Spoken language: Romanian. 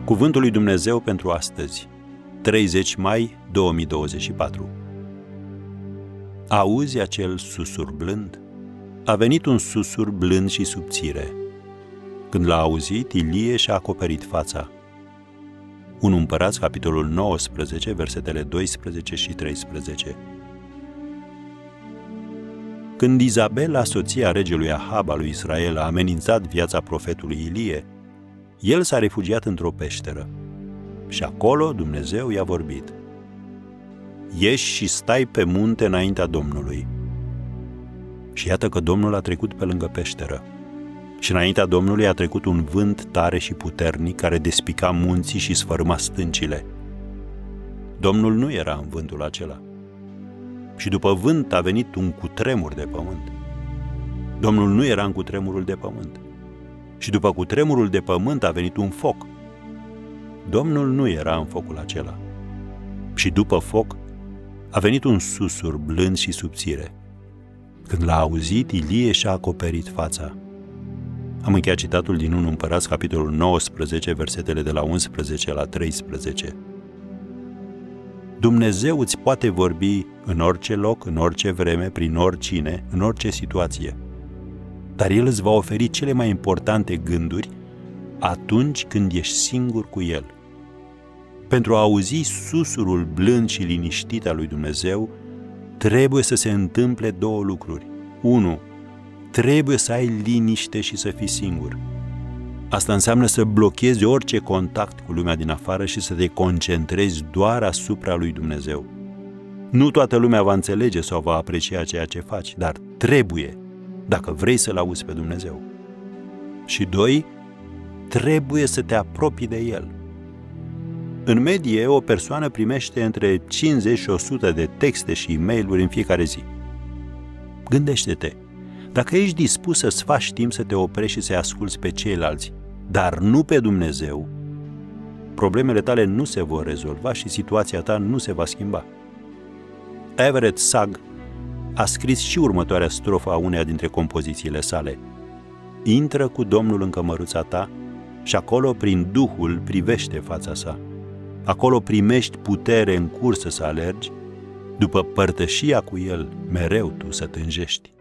Cuvântul lui Dumnezeu pentru astăzi, 30 mai 2024. Auzi acel susur blând? A venit un susur blând și subțire. Când l-a auzit, Ilie și-a acoperit fața. 1 Împărați, capitolul 19, versetele 12 și 13. Când Izabela, soția regelui Ahab al lui Israel, a amenințat viața profetului Ilie, el s-a refugiat într-o peșteră. Și acolo Dumnezeu i-a vorbit: ieși și stai pe munte înaintea Domnului. Și iată că Domnul a trecut pe lângă peșteră. Și înaintea Domnului a trecut un vânt tare și puternic care despica munții și sfărâma stâncile. Domnul nu era în vântul acela. Și după vânt a venit un cutremur de pământ. Domnul nu era în cutremurul de pământ. Și după cutremurul de pământ a venit un foc. Domnul nu era în focul acela. Și după foc a venit un susur blând și subțire. Când l-a auzit, Ilie și-a acoperit fața. Am încheiat citatul din 1 Împărați, capitolul 19, versetele de la 11 la 13. Dumnezeu îți poate vorbi în orice loc, în orice vreme, prin oricine, în orice situație. Dar El îți va oferi cele mai importante gânduri atunci când ești singur cu El. Pentru a auzi susurul blând și liniștit al lui Dumnezeu, trebuie să se întâmple două lucruri. 1. Trebuie să ai liniște și să fii singur. Asta înseamnă să blochezi orice contact cu lumea din afară și să te concentrezi doar asupra lui Dumnezeu. Nu toată lumea va înțelege sau va aprecia ceea ce faci, dar trebuie, dacă vrei să-L auzi pe Dumnezeu. Și 2. Trebuie să te apropii de El. În medie, o persoană primește între 50 și 100 de texte și e-mail-uri în fiecare zi. Gândește-te, dacă ești dispus să-ți faci timp să te oprești și să-i asculți pe ceilalți, dar nu pe Dumnezeu, problemele tale nu se vor rezolva și situația ta nu se va schimba. Everett Sugg a scris și următoarea strofă a uneia dintre compozițiile sale: intră cu Domnul în cămăruța ta și acolo, prin Duhul, privește fața sa. Acolo primești putere în cursă să alergi, după părtășia cu El, mereu tu să tânjești.